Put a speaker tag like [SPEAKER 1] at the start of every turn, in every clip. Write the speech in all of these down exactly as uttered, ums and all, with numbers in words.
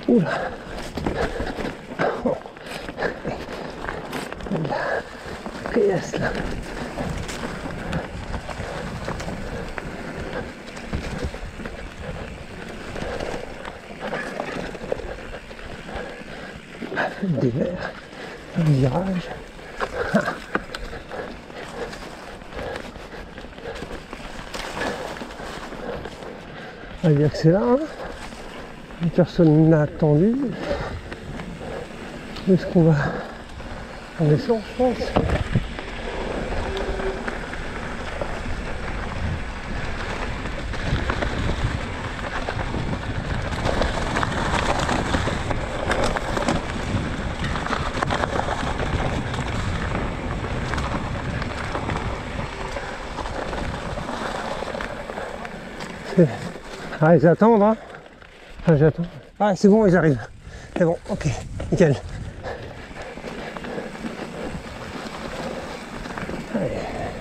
[SPEAKER 1] Oula. Oh. Qu'est-ce là? Des verres, un virage. On va dire que c'est là, hein. Personne n'a attendu. Où est-ce qu'on va? On descend, je pense. Ah, ils attendent, hein. Enfin, j'attends. Ah, c'est bon, ils arrivent. C'est bon, ok, nickel. Allez.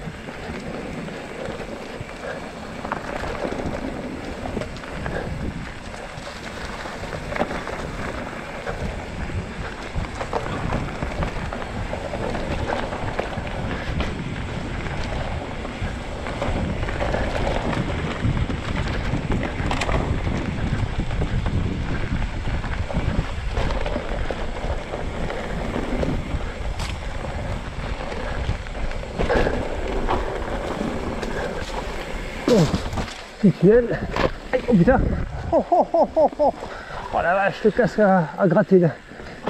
[SPEAKER 1] Bon, petit tunnel. Aïe, oh putain. Oh, oh, oh, oh, oh. Oh la vache, je te casse à, à gratter là.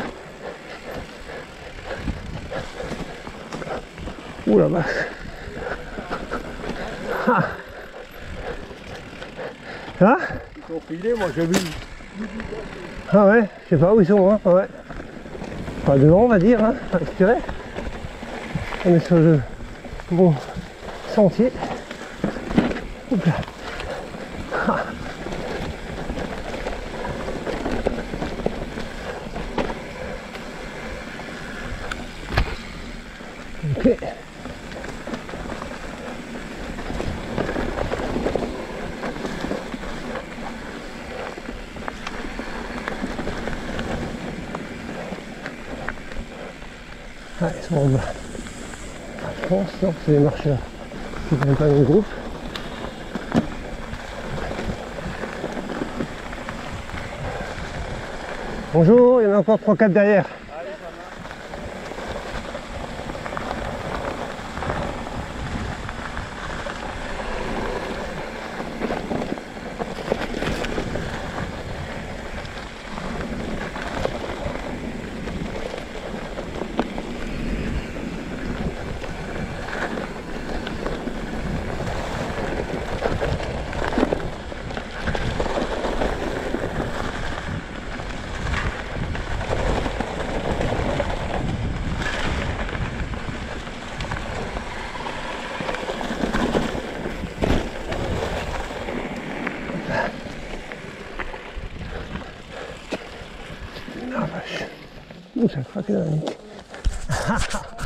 [SPEAKER 1] Ouh la vache. Ah. Là ils sont filés, moi j'ai vu. Ah ouais, je sais pas où ils sont, hein. Ouais. Pas devant, on va dire, hein, à récupérer. On est sur le bon sentier. Oups là. Ah. Ok. Ah, ils sont en bas. Je pense, non, c'est les marcheurs qui ne viennent pas dans le groupe. Bonjour, il y en a encore trois quatre derrière. Ah vache. Ouh, ça craque dans la nuque.